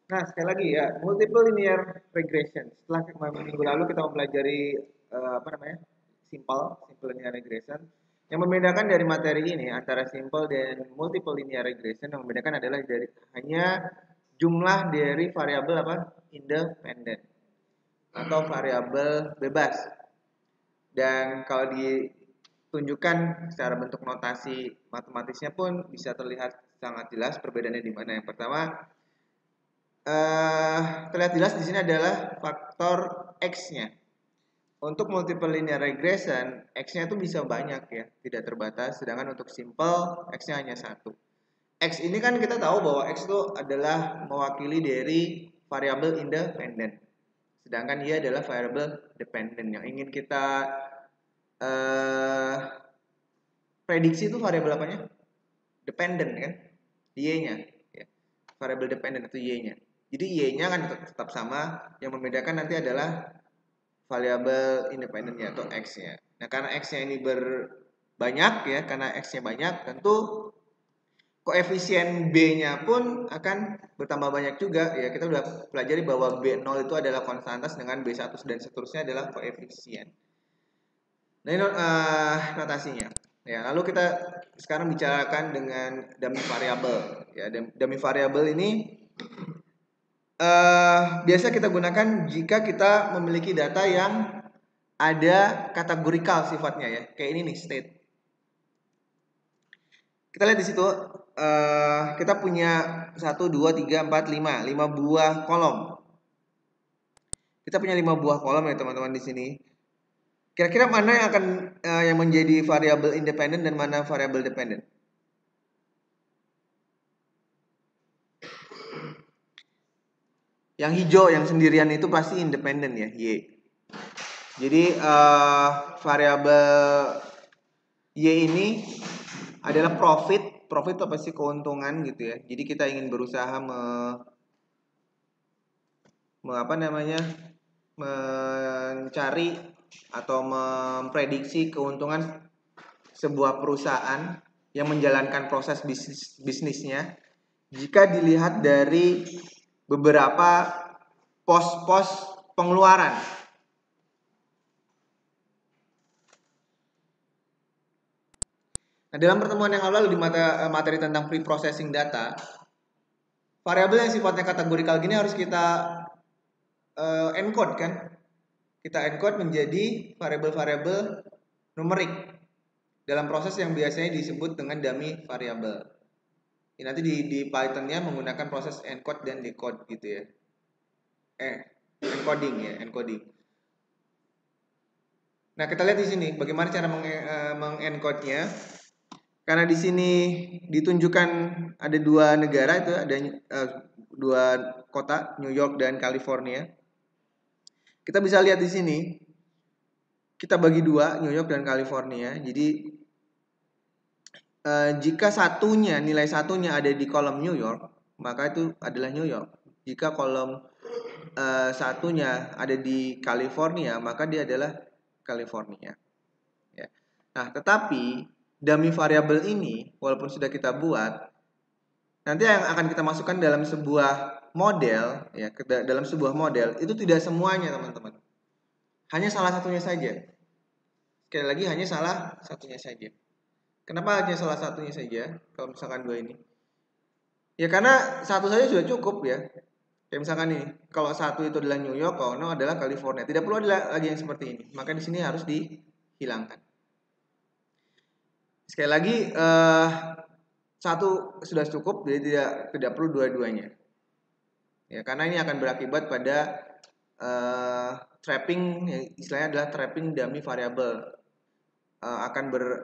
Nah, sekali lagi ya, multiple linear regression. Setelah minggu lalu kita mempelajari apa namanya? Simple linear regression. Yang membedakan dari materi ini antara simple dan multiple linear regression yang membedakan adalah dari hanya jumlah dari variabel apa? Independen atau variabel bebas. Dan kalau ditunjukkan secara bentuk notasi matematisnya pun bisa terlihat sangat jelas perbedaannya di mana. Yang pertama, terlihat jelas di sini adalah faktor X-nya. Untuk multiple linear regression, X-nya itu bisa banyak ya, tidak terbatas. Sedangkan untuk simple, X-nya hanya satu. X ini kan kita tahu bahwa X itu adalah mewakili dari variabel independen. Sedangkan Y adalah variabel dependen. Yang ingin kita eh, prediksi itu variabel apanya? Dependen kan? Y-nya. Ya. Variabel dependen itu Y-nya. Jadi Y-nya kan tetap sama, yang membedakan nanti adalah variabel independennya atau X-nya. Nah, karena X-nya ini banyak ya, karena X-nya banyak, tentu koefisien B-nya pun akan bertambah banyak juga ya. Kita sudah pelajari bahwa B0 itu adalah konstantas dengan B1 dan seterusnya adalah koefisien. Nah, ini notasinya. Ya, lalu kita sekarang bicarakan dengan dummy variable. Ya, dummy variable ini biasa kita gunakan jika kita memiliki data yang ada kategorikal sifatnya ya. Kayak ini nih state. Kita lihat di situ kita punya 1 2 3 4 5 buah kolom. Kita punya 5 buah kolom ya teman-teman di sini. Kira-kira mana yang akan yang menjadi variabel independen dan mana variabel dependen? Yang hijau yang sendirian itu pasti independen ya, Y. Jadi variabel Y ini adalah profit. Profit itu apa sih? Keuntungan gitu ya. Jadi kita ingin berusaha apa namanya? Mencari atau memprediksi keuntungan sebuah perusahaan yang menjalankan proses bisnisnya jika dilihat dari beberapa pos-pos pengeluaran. Nah, dalam pertemuan yang lalu di materi tentang pre-processing data, variabel yang sifatnya kategorikal gini harus kita encode kan? Kita encode menjadi variabel-variabel numerik dalam proses yang biasanya disebut dengan dummy variable. Ya, nanti di Python-nya menggunakan proses encode dan decode gitu ya. Encoding ya, encoding. Nah, kita lihat di sini bagaimana cara mengencode-nya. Karena di sini ditunjukkan ada dua negara itu ada dua kota, New York dan California. Kita bisa lihat di sini kita bagi dua, New York dan California. Jadi jika nilai satunya ada di kolom New York, maka itu adalah New York. Jika kolom satunya ada di California, maka dia adalah California. Ya. Nah, tetapi dummy variable ini, walaupun sudah kita buat, nanti yang akan kita masukkan dalam sebuah model, ya, dalam sebuah model itu tidak semuanya teman-teman. Hanya salah satunya saja. Sekali lagi hanya salah satunya saja. Kenapa hanya salah satunya saja? Kalau misalkan dua ini, ya karena satu saja sudah cukup ya. Kayak misalkan ini, kalau satu itu adalah New York, kalau no adalah California. Tidak perlu ada lagi yang seperti ini. Maka di sini harus dihilangkan. Sekali lagi, satu sudah cukup, jadi tidak perlu dua-duanya. Ya, karena ini akan berakibat pada trapping, istilahnya adalah trapping dummy variable, akan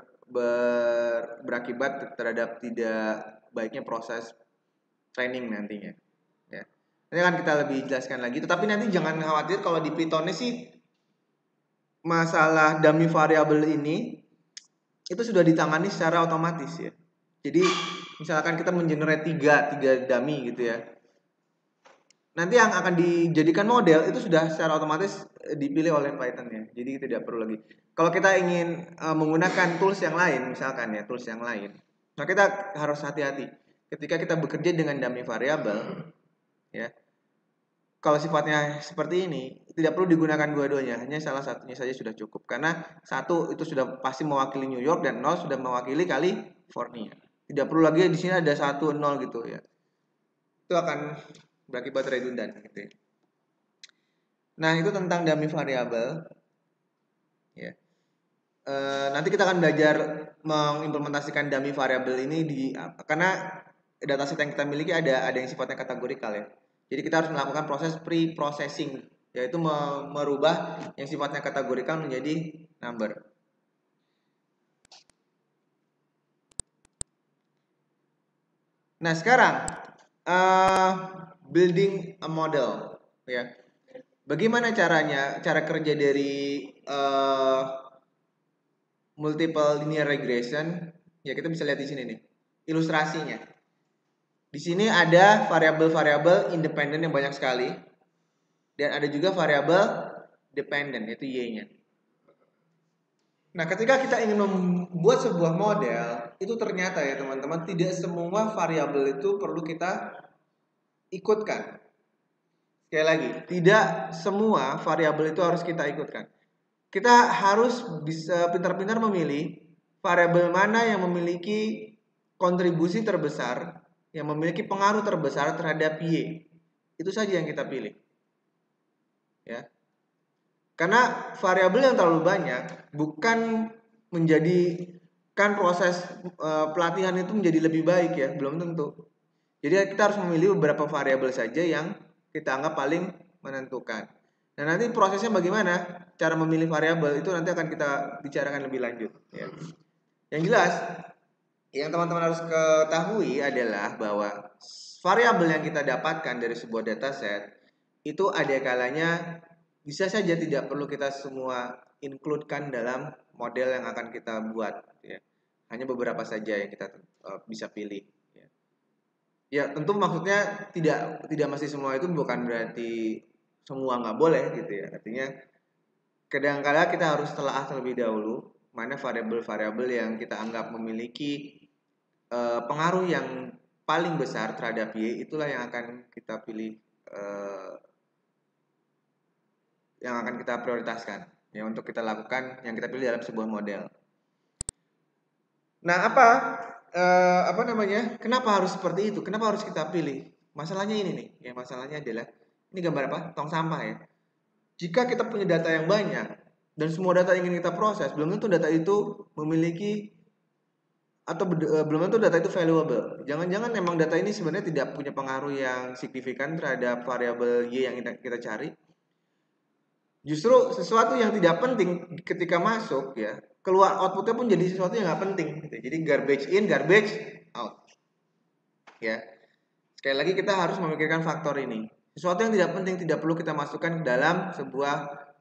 berakibat terhadap tidak baiknya proses training nantinya. Ya. Nanti akan kita lebih jelaskan lagi. Tetapi nanti jangan khawatir kalau di Python sih masalah dummy variable ini itu sudah ditangani secara otomatis ya. Jadi misalkan kita mengenerate tiga dummy gitu ya. Nanti yang akan dijadikan model itu sudah secara otomatis dipilih oleh Python ya. Jadi tidak perlu lagi. Kalau kita ingin menggunakan tools yang lain, misalkan ya tools yang lain, maka kita harus hati-hati ketika kita bekerja dengan dummy variable, ya. kalau sifatnya seperti ini tidak perlu digunakan dua-duanya, hanya salah satunya saja sudah cukup karena satu itu sudah pasti mewakili New York dan nol sudah mewakili California. Tidak perlu lagi di sini ada 1 0 gitu ya. Itu akan berakibat redundan gitu ya. Nah, itu tentang dummy variable ya. Nanti kita akan belajar mengimplementasikan dummy variable ini karena dataset yang kita miliki ada yang sifatnya kategorikal ya. Jadi kita harus melakukan proses pre-processing, yaitu merubah yang sifatnya kategorikal menjadi number. Nah, sekarang building a model ya. Bagaimana cara kerja dari multiple linear regression? Ya, kita bisa lihat di sini nih. Ilustrasinya. Di sini ada variabel-variabel independen yang banyak sekali. Dan ada juga variabel dependent, yaitu Y-nya. Nah, ketika kita ingin membuat sebuah model, itu ternyata ya teman-teman, tidak semua variabel itu perlu kita ikutkan. Sekali lagi, tidak semua variabel itu harus kita ikutkan. Kita harus bisa pintar-pintar memilih variabel mana yang memiliki kontribusi terbesar, yang memiliki pengaruh terbesar terhadap Y. Itu saja yang kita pilih. Ya. Karena variabel yang terlalu banyak bukan menjadikan proses pelatihan itu menjadi lebih baik ya, belum tentu. Jadi kita harus memilih beberapa variabel saja yang kita anggap paling menentukan. Nah, nanti prosesnya bagaimana? Cara memilih variabel itu nanti akan kita bicarakan lebih lanjut ya. Yang jelas, yang teman-teman harus ketahui adalah bahwa variabel yang kita dapatkan dari sebuah dataset itu ada kalanya bisa saja tidak perlu kita semua include-kan dalam model yang akan kita buat ya. Hanya beberapa saja yang kita bisa pilih ya. Ya, tentu maksudnya tidak mesti semua itu bukan berarti semua nggak boleh gitu ya. Artinya kadang-kala kita harus telah terlebih dahulu mana variabel-variabel yang kita anggap memiliki pengaruh yang paling besar terhadap Y, itulah yang akan kita pilih, yang akan kita prioritaskan ya untuk kita lakukan yang kita pilih dalam sebuah model. Nah, apa namanya? Kenapa harus seperti itu? Kenapa harus kita pilih? Masalahnya ini nih. Ya, masalahnya adalah ini gambar apa? Tong sampah ya. Jika kita punya data yang banyak dan semua data ingin kita proses, belum tentu data itu memiliki atau belum tentu data itu valuable. Jangan-jangan memang data ini sebenarnya tidak punya pengaruh yang signifikan terhadap variabel Y yang kita cari. Justru sesuatu yang tidak penting ketika masuk ya, keluar outputnya pun jadi sesuatu yang nggak penting gitu. Jadi garbage in, garbage out ya. Sekali lagi kita harus memikirkan faktor ini. Sesuatu yang tidak penting tidak perlu kita masukkan ke dalam sebuah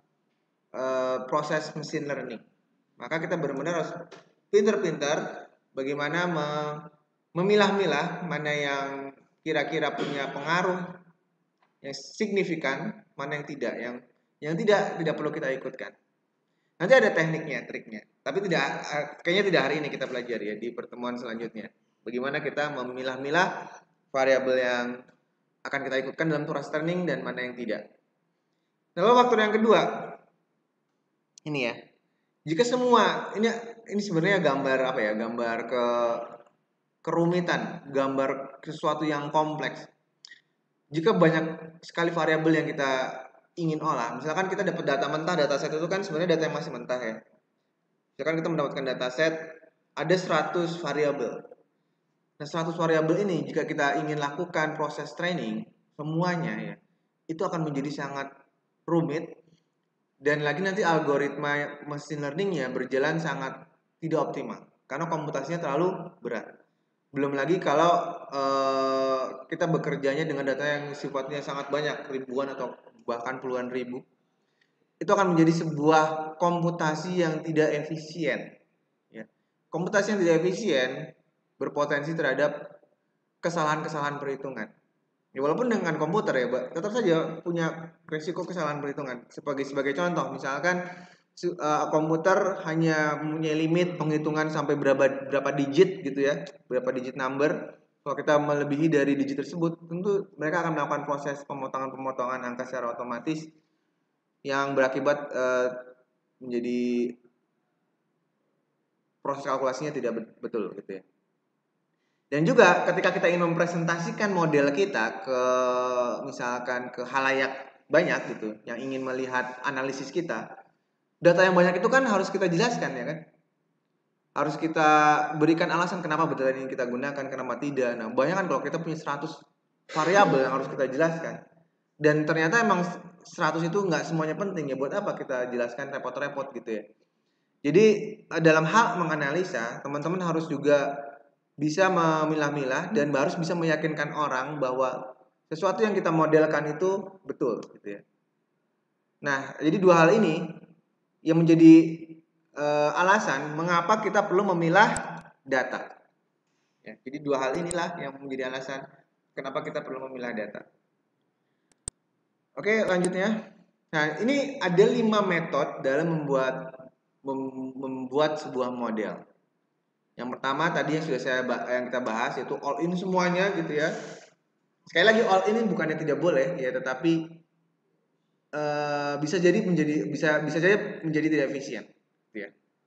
proses machine learning. Maka kita benar-benar harus pintar-pintar bagaimana memilah-milah mana yang kira-kira punya pengaruh yang signifikan, mana yang tidak, yang tidak perlu kita ikutkan. Nanti ada tekniknya, triknya. Tapi kayaknya tidak hari ini kita pelajari ya di pertemuan selanjutnya. Bagaimana kita memilah-milah variabel yang akan kita ikutkan dalam turas training dan mana yang tidak. Lalu faktor yang kedua, ini ya. Jika semua ini sebenarnya gambar apa ya? Gambar kerumitan, gambar sesuatu yang kompleks. Jika banyak sekali variabel yang kita ingin olah, misalkan kita dapat data mentah, dataset itu kan sebenarnya data yang masih mentah ya. Misalkan kita mendapatkan dataset ada 100 variabel. Nah, 100 variabel ini jika kita ingin lakukan proses training semuanya ya, itu akan menjadi sangat rumit dan lagi nanti algoritma machine learningnya berjalan sangat tidak optimal karena komputasinya terlalu berat. Belum lagi kalau kita bekerjanya dengan data yang sifatnya sangat banyak, ribuan atau bahkan puluhan ribu, itu akan menjadi sebuah komputasi yang tidak efisien. Ya. Komputasi yang tidak efisien berpotensi terhadap kesalahan-kesalahan perhitungan. Ya, walaupun dengan komputer ya, tetap saja punya risiko kesalahan perhitungan. Sebagai contoh, misalkan komputer hanya mempunyai limit penghitungan sampai berapa digit gitu ya, berapa digit number. Kalau kita melebihi dari digit tersebut, tentu mereka akan melakukan proses pemotongan-pemotongan angka secara otomatis yang berakibat menjadi proses kalkulasinya tidak betul gitu ya. Dan juga ketika kita ingin mempresentasikan model kita ke misalkan ke halayak banyak gitu, yang ingin melihat analisis kita, data yang banyak itu kan harus kita jelaskan ya kan. Harus kita berikan alasan kenapa data ini kita gunakan, kenapa tidak. Nah, banyak kan kalau kita punya 100 variabel yang harus kita jelaskan. Dan ternyata emang 100 itu nggak semuanya penting ya. Buat apa kita jelaskan repot-repot gitu ya. Jadi dalam hal menganalisa, teman-teman harus juga bisa memilah-milah dan harus bisa meyakinkan orang bahwa sesuatu yang kita modelkan itu betul gitu ya. Nah, jadi dua hal ini yang menjadi alasan mengapa kita perlu memilah data. Ya, jadi dua hal inilah yang menjadi alasan kenapa kita perlu memilah data. Oke, lanjutnya. Nah, ini ada 5 metode dalam membuat sebuah model. Yang pertama tadi yang sudah yang kita bahas yaitu all in semuanya gitu ya. Sekali lagi all in bukannya tidak boleh ya, tetapi bisa jadi menjadi tidak efisien. Gitu ya.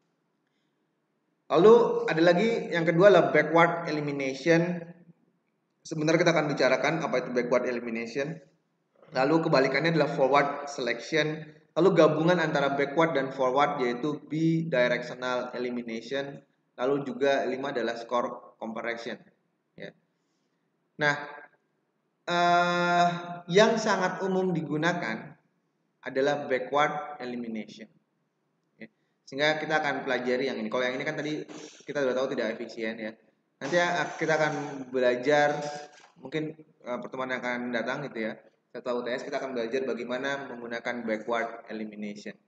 Lalu ada lagi yang kedua adalah backward elimination. Sebentar kita akan bicarakan apa itu backward elimination. Lalu kebalikannya adalah forward selection. Lalu gabungan antara backward dan forward yaitu bidirectional elimination. Lalu juga 5 adalah score comparison. Ya. Nah, yang sangat umum digunakan adalah backward elimination. Sehingga kita akan pelajari yang ini. Kalau yang ini kan tadi kita sudah tahu tidak efisien ya. Nanti kita akan belajar mungkin pertemuan yang akan datang gitu ya. Setelah UTS kita akan belajar bagaimana menggunakan backward elimination.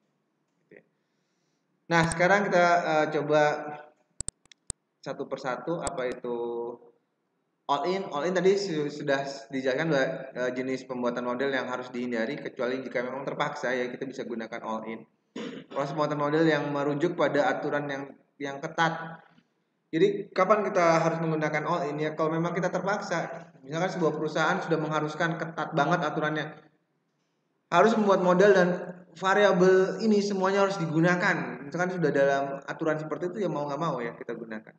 Nah sekarang kita coba satu persatu apa itu all in. All in tadi sudah dijelaskan bahwa jenis pembuatan model yang harus dihindari kecuali jika memang terpaksa ya kita bisa gunakan all in. Proses pembuatan model yang merujuk pada aturan yang ketat. Jadi kapan kita harus menggunakan all in ya kalau memang kita terpaksa. Misalkan sebuah perusahaan sudah mengharuskan ketat banget aturannya. Harus membuat model dan variabel ini semuanya harus digunakan. Misalkan sudah dalam aturan seperti itu ya mau nggak mau ya kita gunakan.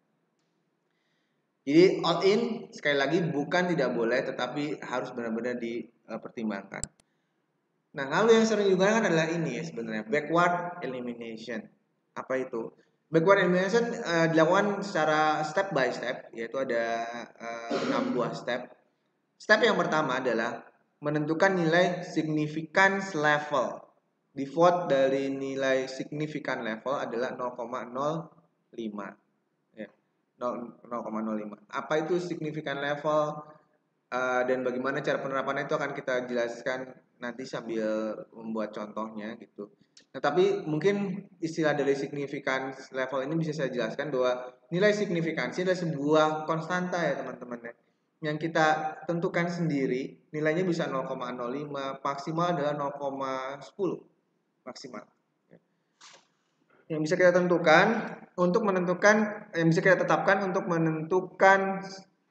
Jadi all in sekali lagi bukan tidak boleh tetapi harus benar-benar dipertimbangkan. Nah, lalu yang sering digunakan adalah ini ya sebenarnya backward elimination. Apa itu? Backward elimination dilakukan secara step by step, yaitu ada 6 buah step. Step yang pertama adalah menentukan nilai significance level. Default dari nilai significant level adalah 0,05. Ya, 0,05. Apa itu significant level? Dan bagaimana cara penerapannya itu akan kita jelaskan nanti sambil membuat contohnya gitu. Nah, tapi mungkin istilah dari significance level ini bisa saya jelaskan bahwa nilai signifikansi adalah sebuah konstanta ya teman-teman ya. Yang kita tentukan sendiri, nilainya bisa 0,05, maksimal adalah 0,10 maksimal. Yang bisa kita tentukan untuk menentukan, yang bisa kita tetapkan untuk menentukan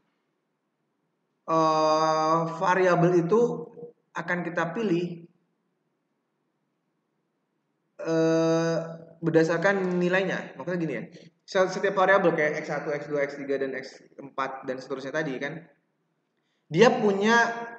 variabel itu akan kita pilih berdasarkan nilainya. Maksudnya gini ya. Setiap variabel kayak X1, X2, X3 dan X4 dan seterusnya tadi kan dia punya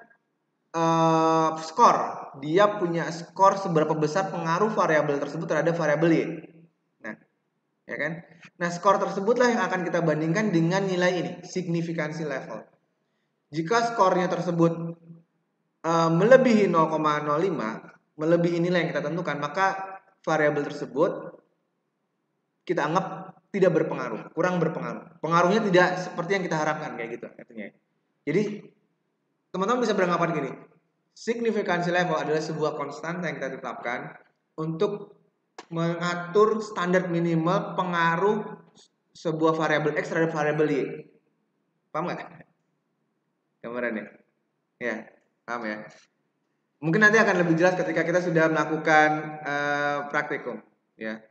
skor. Dia punya skor seberapa besar pengaruh variabel tersebut terhadap variabel Y. Nah, ya kan? Nah, skor tersebutlah yang akan kita bandingkan dengan nilai ini, signifikansi level. Jika skornya tersebut melebihi 0,05, melebihi nilai yang kita tentukan, maka variabel tersebut kita anggap tidak berpengaruh, kurang berpengaruh. Pengaruhnya tidak seperti yang kita harapkan kayak gitu artinya. Jadi teman-teman bisa beranggapan gini, signifikansi level adalah sebuah konstanta yang kita tetapkan untuk mengatur standar minimal pengaruh sebuah variabel X terhadap variabel Y. Paham nggak? Gambarannya? Ya, paham ya? Mungkin nanti akan lebih jelas ketika kita sudah melakukan praktikum, ya.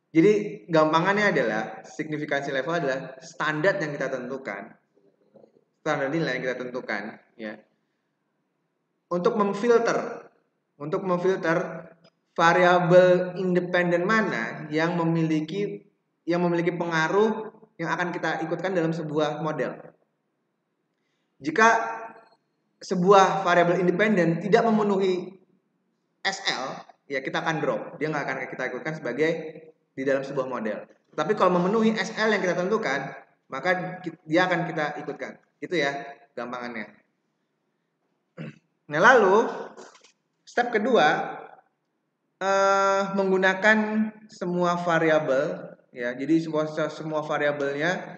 Jadi gampangannya adalah signifikansi level adalah standar yang kita tentukan standar nilai yang kita tentukan, ya. Untuk memfilter variabel independen mana yang memiliki pengaruh yang akan kita ikutkan dalam sebuah model. Jika sebuah variabel independen tidak memenuhi SL, ya kita akan drop. Dia nggak akan kita ikutkan sebagai di dalam sebuah model. Tapi kalau memenuhi SL yang kita tentukan, maka dia akan kita ikutkan. Itu ya gampangannya. Nah, lalu step kedua, menggunakan semua variabel, ya. Jadi semua variabelnya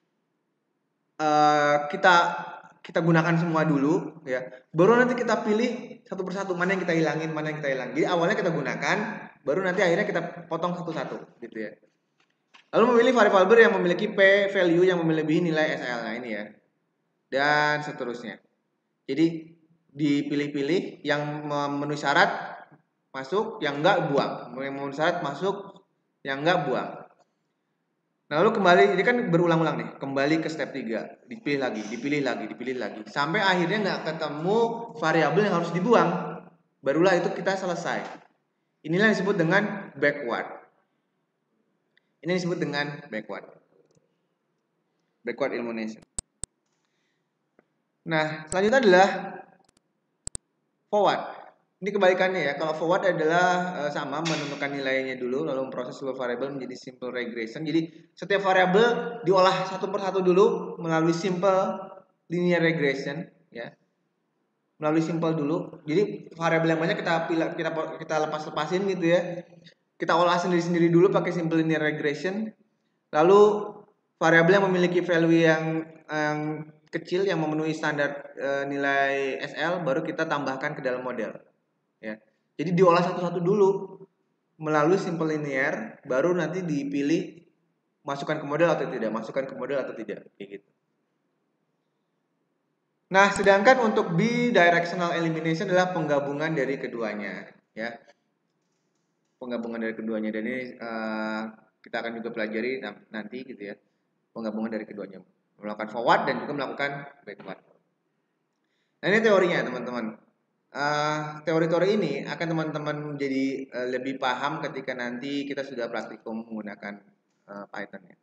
kita gunakan semua dulu, ya. Baru nanti kita pilih satu persatu mana yang kita hilangin, mana yang kita hilang. Jadi awalnya kita gunakan, baru nanti akhirnya kita potong satu-satu, gitu ya. Lalu memilih variabel yang memiliki p value yang melebihi nilai SL. Nah, ini ya. Dan seterusnya. Jadi dipilih-pilih yang memenuhi syarat masuk, yang enggak buang. Yang memenuhi syarat masuk, yang enggak buang. Nah, lalu kembali, ini kan berulang-ulang nih, kembali ke step 3, dipilih lagi, sampai akhirnya nggak ketemu variabel yang harus dibuang, barulah itu kita selesai. Inilah yang disebut dengan backward. Ini disebut dengan backward elimination. Nah, selanjutnya adalah forward. Ini kebalikannya ya. Kalau forward adalah sama, menentukan nilainya dulu, lalu memproses seluruh variabel menjadi simple regression. Jadi setiap variabel diolah satu persatu dulu melalui simple linear regression, ya. Melalui simple dulu. Jadi variabel yang banyak kita lepas-lepasin gitu ya. Kita olah sendiri-sendiri dulu pakai simple linear regression. Lalu variabel yang memiliki value yang kecil yang memenuhi standar nilai SL baru kita tambahkan ke dalam model. Ya. Jadi diolah satu-satu dulu melalui simple linear, baru nanti dipilih masukkan ke model atau tidak, kayak gitu. Nah, sedangkan untuk bidirectional elimination adalah penggabungan dari keduanya, ya. Penggabungan dari keduanya, dan ini kita akan juga pelajari nanti gitu ya. Penggabungan dari keduanya, melakukan forward dan juga melakukan backward. Nah, ini teorinya teman-teman. Teori-teori ini akan teman-teman menjadi lebih paham ketika nanti kita sudah praktikum menggunakan Python ya.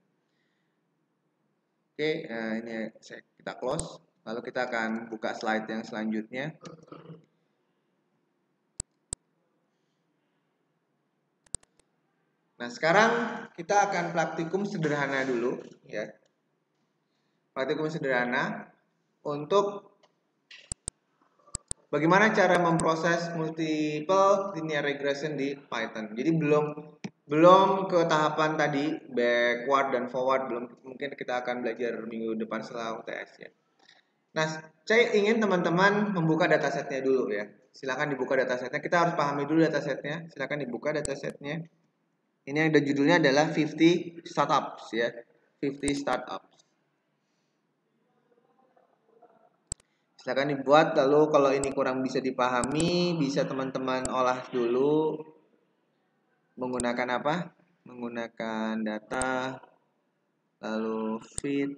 Oke, ini kita close. Lalu kita akan buka slide yang selanjutnya. Nah, sekarang kita akan praktikum sederhana dulu ya. Praktikum sederhana untuk bagaimana cara memproses multiple linear regression di Python. Jadi belum ke tahapan tadi backward dan forward, belum. Mungkin kita akan belajar minggu depan setelah UTS ya. Nah, saya ingin teman-teman membuka datasetnya dulu ya. Silakan dibuka datasetnya. Kita harus pahami dulu datasetnya. Silakan dibuka datasetnya. Ini yang ada judulnya adalah 50 startups ya. 50 startups. Silakan dibuat, lalu kalau ini kurang bisa dipahami, bisa teman-teman olah dulu menggunakan apa? Menggunakan data, lalu fit.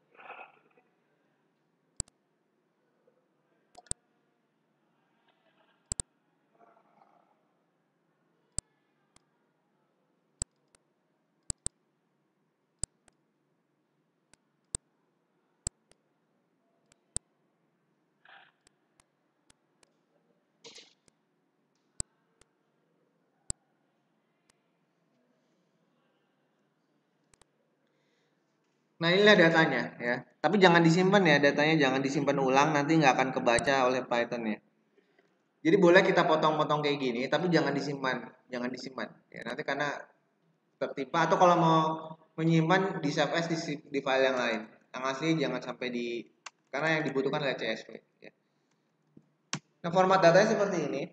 Nah, inilah datanya ya. Tapi jangan disimpan ya, datanya jangan disimpan ulang, nanti nggak akan kebaca oleh Python ya. Jadi boleh kita potong-potong kayak gini, tapi jangan disimpan, ya. Nanti karena tertimpa, atau kalau mau menyimpan di save as di file yang lain. Yang asli jangan sampai karena yang dibutuhkan adalah CSV ya. Nah, format datanya seperti ini.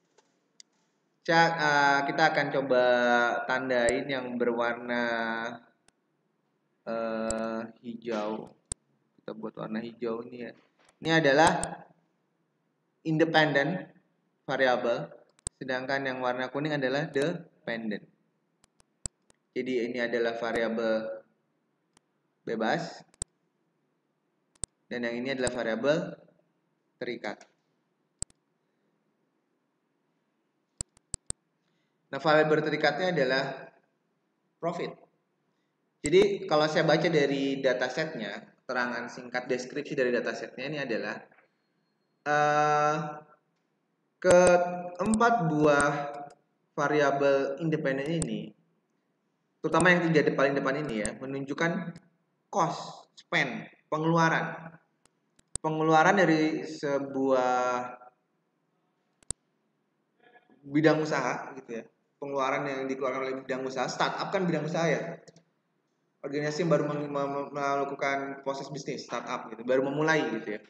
Kita akan coba tandain yang berwarna hijau. Kita buat warna hijau ini ya. Ini adalah independent variable, sedangkan yang warna kuning adalah dependent. Jadi ini adalah variabel bebas. dan yang ini adalah variabel terikat. Nah, variabel terikatnya adalah profit. Jadi kalau saya baca dari datasetnya, keterangan singkat deskripsi dari datasetnya ini adalah keempat buah variabel independen ini, terutama yang tiga paling depan ini ya, menunjukkan cost, spend, pengeluaran dari sebuah bidang usaha gitu ya, pengeluaran yang dikeluarkan oleh bidang usaha. Startup kan bidang usaha ya, organisasi yang baru melakukan proses bisnis, startup gitu, baru memulai gitu ya.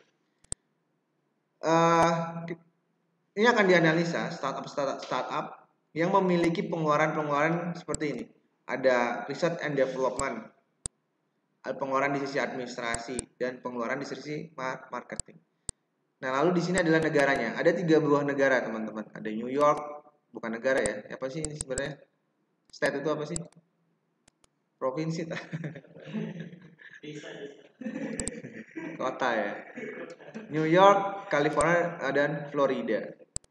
Ini akan dianalisa startup yang memiliki pengeluaran seperti ini. Ada research and development, ada pengeluaran di sisi administrasi, dan pengeluaran di sisi marketing. Nah, lalu di sini adalah negaranya. Ada 3 buah negara, teman-teman. Ada New York, bukan negara ya. Apa sih ini sebenarnya? State itu apa sih? Provinsi tak? Kota ya. New York, California, dan Florida.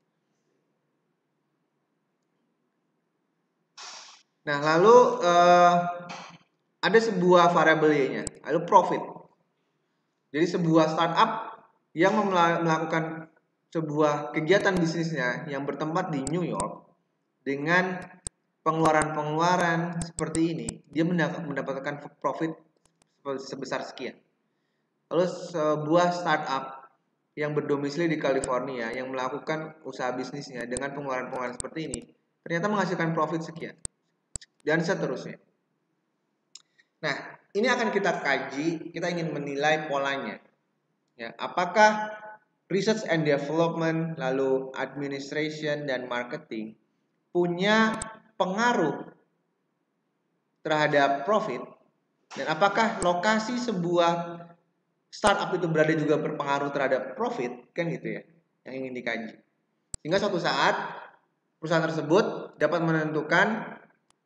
Nah, lalu ada sebuah variabel Y-nya, lalu profit. Jadi sebuah startup yang melakukan sebuah kegiatan bisnisnya yang bertempat di New York dengan pengeluaran-pengeluaran seperti ini, dia mendapatkan profit sebesar sekian. Lalu sebuah startup yang berdomisili di California yang melakukan usaha bisnisnya dengan pengeluaran-pengeluaran seperti ini, ternyata menghasilkan profit sekian. Dan seterusnya. Nah, ini akan kita kaji, kita ingin menilai polanya. Ya, apakah research and development, lalu administration dan marketing punya pengaruh terhadap profit, dan apakah lokasi sebuah startup itu berada juga berpengaruh terhadap profit, kan gitu ya, yang ingin dikaji. Sehingga suatu saat perusahaan tersebut dapat menentukan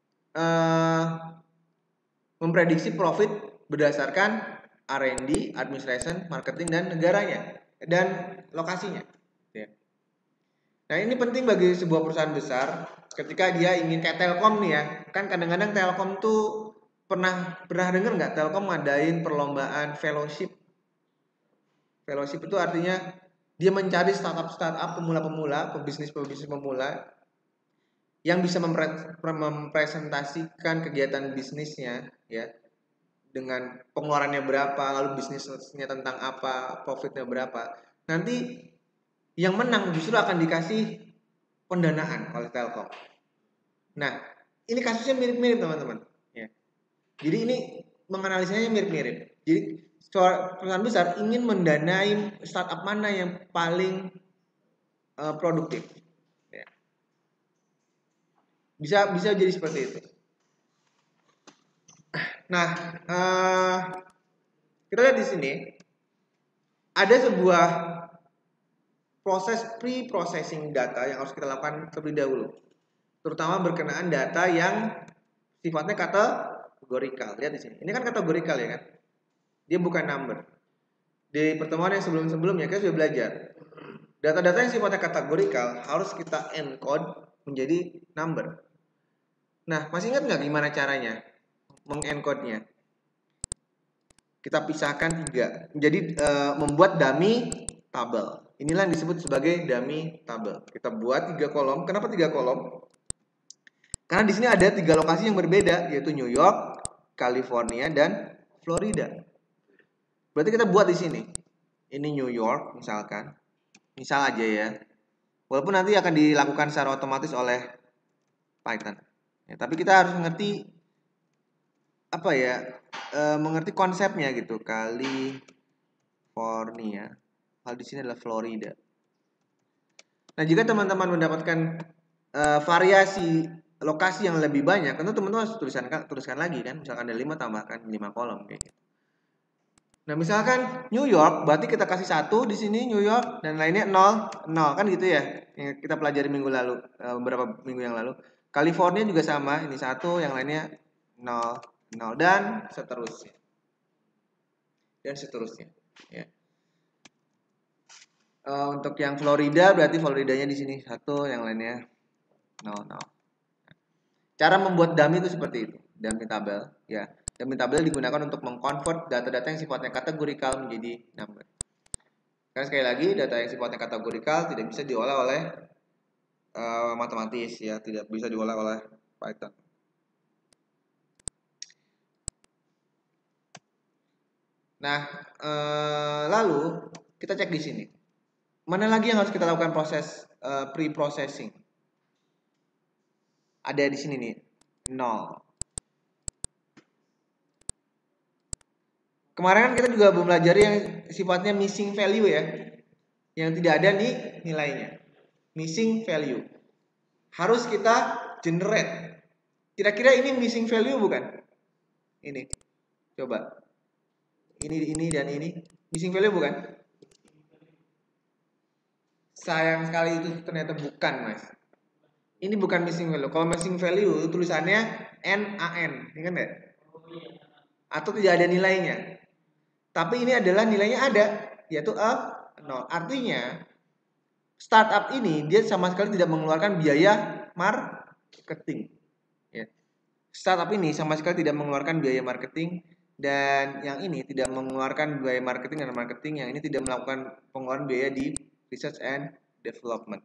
memprediksi profit berdasarkan R&D, administration, marketing, dan negaranya dan lokasinya. Nah, ini penting bagi sebuah perusahaan besar ketika dia ingin kayak Telkom nih ya. Kan kadang-kadang Telkom tuh pernah dengar nggak Telkom ngadain perlombaan fellowship. Fellowship itu artinya dia mencari startup pemula-pemula, pebisnis pemula yang bisa mempresentasikan kegiatan bisnisnya ya, dengan pengeluarannya berapa, lalu bisnisnya tentang apa, profitnya berapa. Nanti yang menang justru akan dikasih pendanaan oleh Telkom. Nah, ini kasusnya mirip-mirip teman-teman. Ya. Jadi ini menganalisanya mirip-mirip. Jadi perusahaan besar ingin mendanai startup mana yang paling produktif. Ya. Bisa jadi seperti itu. Nah, kita lihat di sini ada sebuah proses pre-processing data yang harus kita lakukan terlebih dahulu, terutama berkenaan data yang sifatnya kategorikal. Lihat di sini, ini kan kategorikal ya kan, dia bukan number. Di pertemuan yang sebelumnya kita sudah belajar data-data yang sifatnya kategorikal harus kita encode menjadi number. Nah, masih ingat nggak gimana caranya mengencode-nya? Kita pisahkan 3, jadi membuat dummy tabel. Inilah yang disebut sebagai dummy tabel. Kita buat 3 kolom. Kenapa 3 kolom? Karena di sini ada 3 lokasi yang berbeda, yaitu New York, California, dan Florida. Berarti kita buat di sini. Ini New York misalkan. Misal aja ya. Walaupun nanti akan dilakukan secara otomatis oleh Python. Ya, tapi kita harus mengerti apa ya? Mengerti konsepnya gitu. California. Hal di sini adalah Florida. Nah, jika teman-teman mendapatkan variasi lokasi yang lebih banyak, tentu teman-teman harus tuliskan lagi kan. Misalkan ada 5, tambahkan 5 kolom kayak gitu. Nah, misalkan New York, berarti kita kasih 1 di sini New York dan lainnya 0 kan gitu ya. Yang kita pelajari minggu lalu, beberapa minggu yang lalu. California juga sama, ini 1, yang lainnya 0 dan seterusnya. Ya. Untuk yang Florida berarti Floridanya di sini 1, yang lainnya 0, 0. Cara membuat dummy itu seperti itu, dummy tabel ya. Dummy tabel digunakan untuk mengkonvert data-data yang sifatnya kategorikal menjadi number. Karena sekali lagi data yang sifatnya kategorikal tidak bisa diolah oleh matematis ya, tidak bisa diolah oleh Python. Nah, lalu kita cek di sini. Mana lagi yang harus kita lakukan proses pre-processing? Ada di sini nih, 0. Kemarin kan kita juga belum belajar yang sifatnya missing value ya. Yang tidak ada nih nilainya. Missing value. Harus kita generate. Kira-kira ini missing value bukan? Ini. Coba. Ini dan ini. Missing value bukan? Sayang sekali itu ternyata bukan, Mas. Ini bukan missing value. Kalau missing value tulisannya NaN, ingat nggak? Atau tidak ada nilainya. Tapi ini adalah nilainya ada, yaitu 0. Artinya startup ini dia sama sekali tidak mengeluarkan biaya marketing. Ya. Startup ini sama sekali tidak mengeluarkan biaya marketing, dan yang ini tidak mengeluarkan biaya marketing dan marketing, yang ini tidak melakukan pengeluaran biaya di research and development.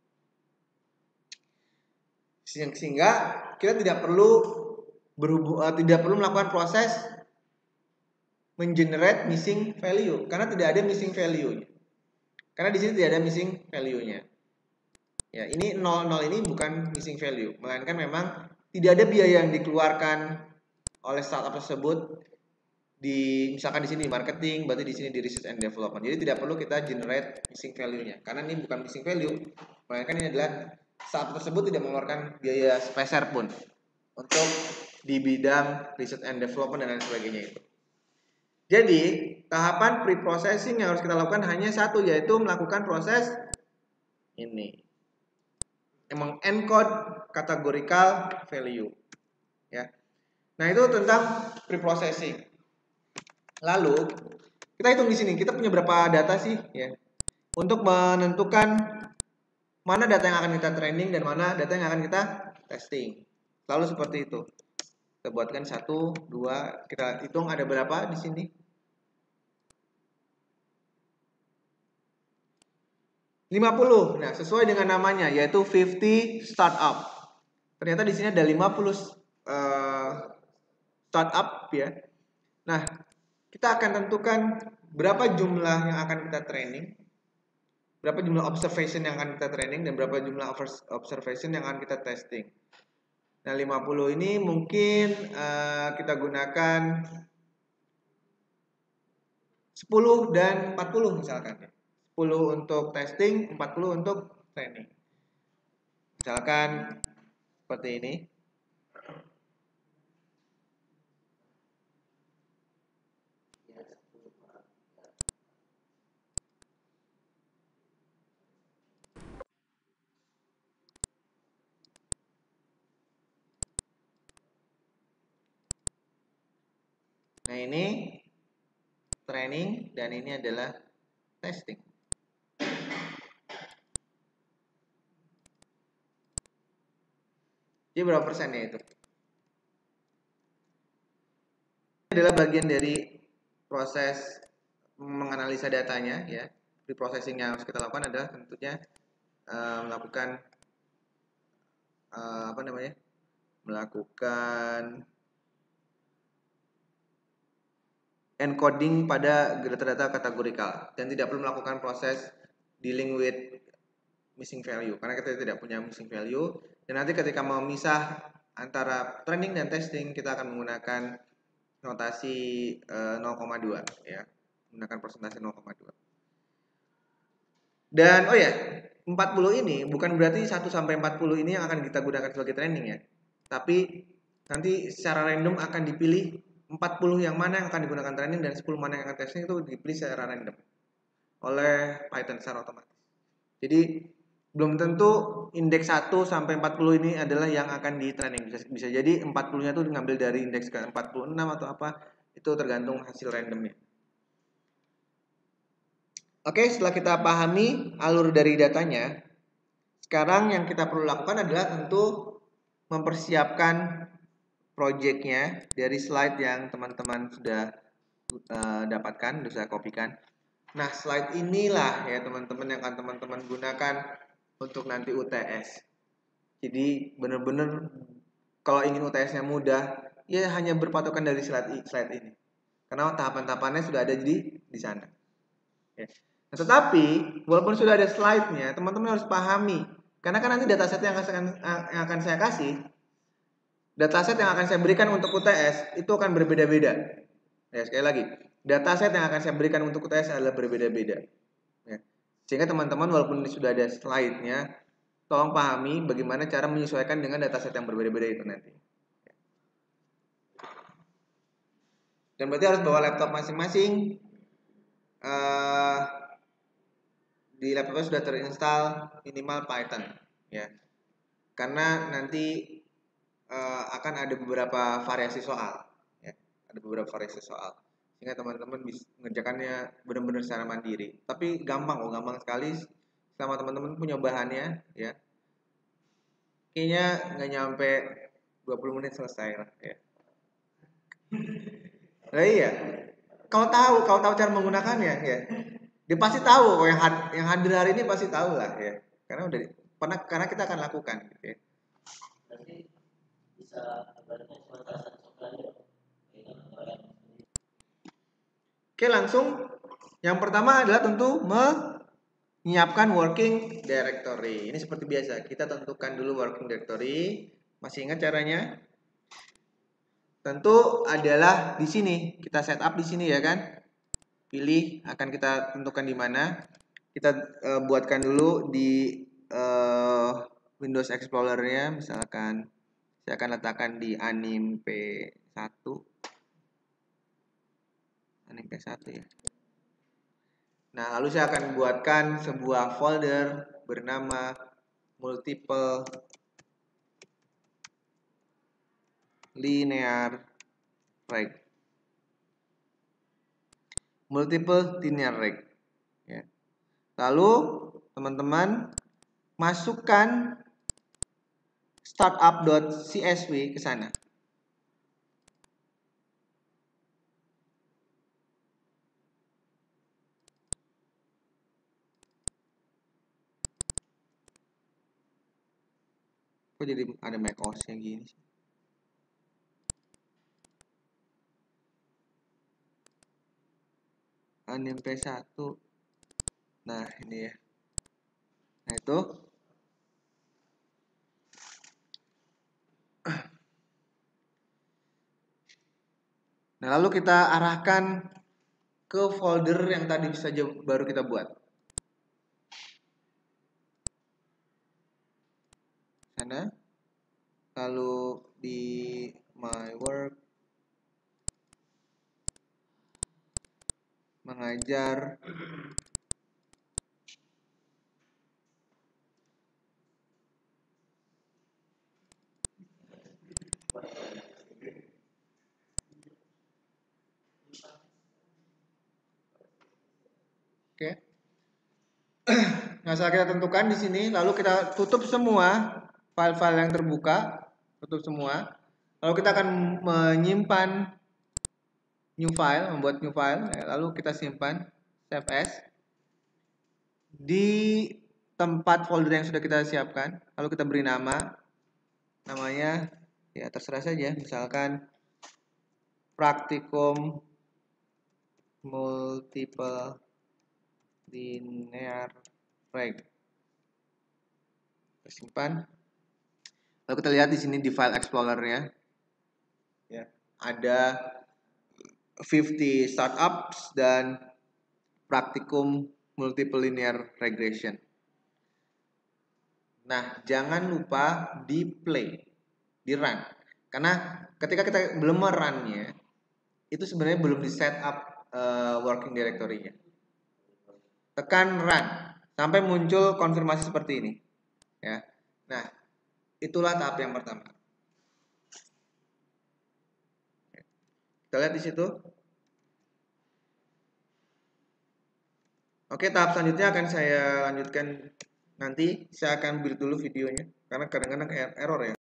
Sehingga kita tidak perlu melakukan proses mengenerate missing value karena tidak ada missing value. Karena di sini tidak ada missing value-nya. Ya, ini 00 ini bukan missing value, melainkan memang tidak ada biaya yang dikeluarkan oleh startup tersebut misalkan di sini marketing, berarti di sini di research and development. Jadi tidak perlu kita generate missing value-nya karena ini bukan missing value, melainkan ini adalah startup tersebut tidak mengeluarkan biaya sepeser pun untuk di bidang research and development dan lain sebagainya itu. Jadi, tahapan pre-processing yang harus kita lakukan hanya satu, yaitu melakukan proses ini. Emang encode categorical value. Ya. Nah, itu tentang pre-processing. Lalu, kita hitung di sini, kita punya berapa data sih ya? Untuk menentukan mana data yang akan kita training dan mana data yang akan kita testing. Lalu seperti itu. Kita buatkan 1, 2, kita hitung ada berapa di sini? 50. Nah, sesuai dengan namanya yaitu 50 startup. Ternyata di sini ada 50 startup ya. Nah, kita akan tentukan berapa jumlah yang akan kita training, berapa jumlah observation yang akan kita training, dan berapa jumlah observation yang akan kita testing. Nah, 50 ini mungkin kita gunakan 10 dan 40 misalkan. 10 untuk testing, 40 untuk training. Misalkan seperti ini. Nah, ini training dan ini adalah testing. Jadi berapa persennya itu? Ini adalah bagian dari proses menganalisa datanya ya. Di processing yang harus kita lakukan adalah tentunya melakukan melakukan encoding pada data-data kategorikal dan tidak perlu melakukan proses dealing with missing value karena kita tidak punya missing value. Dan nanti ketika memisah antara training dan testing kita akan menggunakan notasi 0,2 ya, menggunakan persentase 0,2. Dan 40 ini bukan berarti 1 sampai 40 ini yang akan kita gunakan sebagai training ya. Tapi nanti secara random akan dipilih 40 yang mana yang akan digunakan training dan 10 mana yang akan testing, itu dipilih secara random oleh Python secara otomatis. Jadi belum tentu indeks 1 sampai 40 ini adalah yang akan di training. Bisa jadi 40-nya itu ngambil dari indeks ke 46 atau apa, itu tergantung hasil randomnya. Oke, setelah kita pahami alur dari datanya, sekarang yang kita perlu lakukan adalah tentu mempersiapkan projectnya dari slide yang teman-teman sudah dapatkan, sudah saya kopikan. Nah, slide inilah ya teman-teman yang akan teman-teman gunakan untuk nanti UTS. Jadi benar-benar kalau ingin UTS-nya mudah, ya hanya berpatokan dari slide ini. Karena tahapan-tahapannya sudah ada di sana. Ya. Nah, tetapi walaupun sudah ada slide-nya, teman-teman harus pahami. Karena kan nanti dataset yang akan saya kasih, dataset yang akan saya berikan untuk UTS itu akan berbeda-beda. Ya, sekali lagi, dataset yang akan saya berikan untuk UTS adalah berbeda-beda. Ya. Sehingga teman-teman walaupun sudah ada slide-nya, tolong pahami bagaimana cara menyesuaikan dengan dataset yang berbeda-beda itu nanti. Dan berarti harus bawa laptop masing-masing. Di laptopnya sudah terinstall minimal Python, ya. Karena nanti akan ada beberapa variasi soal, ya. Ada beberapa variasi soal. Sehingga teman-teman bisa mengerjakannya benar-benar secara mandiri. Tapi gampang gampang sekali. Sama teman-teman punya bahannya, ya. Kayaknya nggak nyampe 20 menit selesai lah, ya. Nah, iya. Kau tahu cara menggunakannya, ya. Dia pasti tahu kok yang hadir hari ini pasti tahu lah, ya. Karena udah pernah karena kita akan lakukan, gitu ya. Berarti bisa ibaratnya batasan soalnya. Oke, langsung yang pertama adalah tentu menyiapkan working directory. Ini seperti biasa, kita tentukan dulu working directory. Masih ingat caranya? Tentu adalah di sini. Kita setup di sini ya kan? Pilih akan kita tentukan di mana. Kita buatkan dulu di Windows Explorer-nya, misalkan saya akan letakkan di anim P1. Anim P1 ya. Nah, lalu saya akan buatkan sebuah folder bernama multiple linear reg. Multiple linear reg. Ya. Lalu teman-teman masukkan startup.csv ke sana. Kok jadi ada macOS yang gini sih? Anim P1. Nah, ini ya. Nah, itu. Nah, lalu kita arahkan ke folder yang tadi saja baru kita buat. Sana. Lalu di my work mengajar oke. Nah, setelah kita tentukan di sini, lalu kita tutup semua file-file yang terbuka, tutup semua. Lalu kita akan menyimpan new file, membuat new file, ya, lalu kita simpan save as di tempat folder yang sudah kita siapkan. Lalu kita beri namanya ya terserah saja, misalkan praktikum multiple linear reg. Kita simpan. Lalu kita lihat di sini di file explorer-nya. Ya, ada 50 startups dan praktikum multiple linear regression. Nah, jangan lupa di play, di run. Karena ketika kita belum merunnya, itu sebenarnya belum di setup working directory-nya. Tekan run sampai muncul konfirmasi seperti ini. Ya. Nah, itulah tahap yang pertama. Kita lihat di situ. Oke, tahap selanjutnya akan saya lanjutkan nanti. Saya akan build dulu videonya karena kadang-kadang error ya.